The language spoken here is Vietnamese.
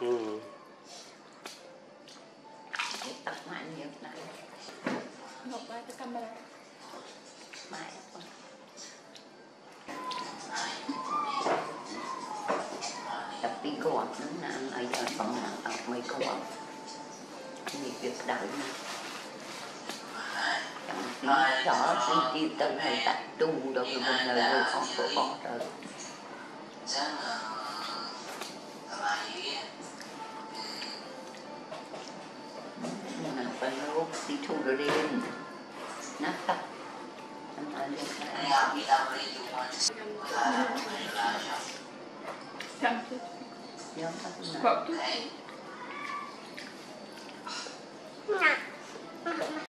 Tập mạnh nhiều này. Ngọc ơi, cái camera. Mãi không. Tập đi gọt nữa nè, ai giờ còn tập mấy gọt. Nhiều việc đợi nè. Chẳng tí rõ tí tầng này tắt đu đâu rồi một lời vô không có bỏ rồi. Lúc đi thu rồi đi nát tập Vợ chứ.